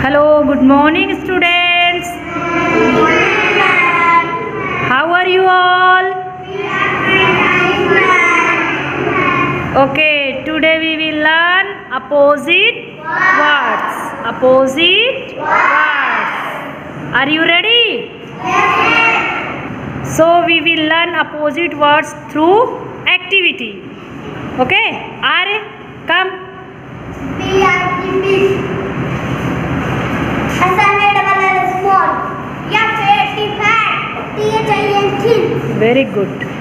Hello, good morning students. How are you all? Okay, today we will learn opposite words. Opposite words. Are you ready? So we will learn opposite words through activity. Okay, Are, come. Very good.